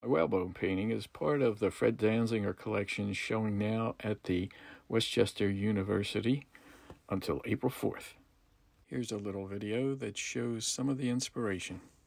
The Whaleboat painting is part of the Fred Danziger collection showing now at the Westchester University until April 4th. Here's a little video that shows some of the inspiration.